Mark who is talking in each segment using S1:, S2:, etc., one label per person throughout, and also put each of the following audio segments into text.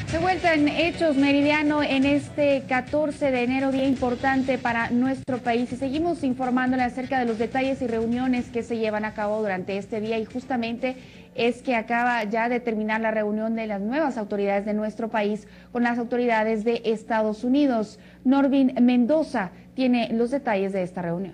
S1: De vuelta en Hechos Meridiano en este 14 de enero, día importante para nuestro país, y seguimos informándole acerca de los detalles y reuniones que se llevan a cabo durante este día, y justamente es que acaba ya de terminar la reunión de las nuevas autoridades de nuestro país con las autoridades de Estados Unidos. Norvin Mendoza tiene los detalles de esta reunión.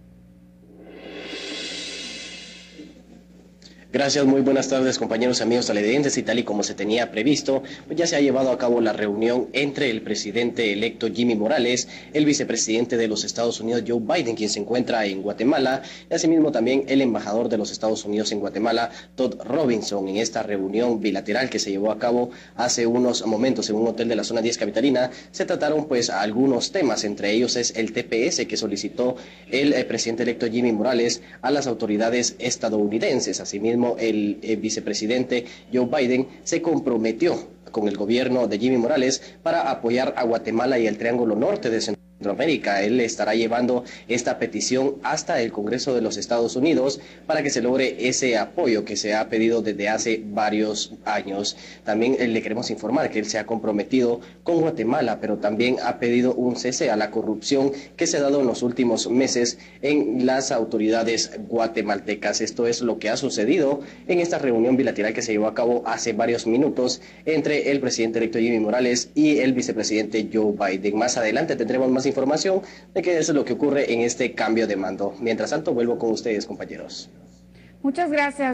S2: Gracias, muy buenas tardes compañeros, amigos televidentes, y tal y como se tenía previsto, pues ya se ha llevado a cabo la reunión entre el presidente electo Jimmy Morales, el vicepresidente de los Estados Unidos Joe Biden, quien se encuentra en Guatemala, y asimismo también el embajador de los Estados Unidos en Guatemala, Todd Robinson, en esta reunión bilateral que se llevó a cabo hace unos momentos en un hotel de la zona 10 capitalina. Se trataron pues algunos temas, entre ellos es el TPS que solicitó el presidente electo Jimmy Morales a las autoridades estadounidenses. Asimismo, el vicepresidente Joe Biden se comprometió con el gobierno de Jimmy Morales para apoyar a Guatemala y el Triángulo Norte de Centroamérica. Él estará llevando esta petición hasta el Congreso de los Estados Unidos para que se logre ese apoyo que se ha pedido desde hace varios años. También le queremos informar que él se ha comprometido con Guatemala, pero también ha pedido un cese a la corrupción que se ha dado en los últimos meses en las autoridades guatemaltecas. Esto es lo que ha sucedido en esta reunión bilateral que se llevó a cabo hace varios minutos entre el presidente electo Jimmy Morales y el vicepresidente Joe Biden. Más adelante tendremos más información de qué es lo que ocurre en este cambio de mando. Mientras tanto, vuelvo con ustedes, compañeros.
S1: Muchas gracias.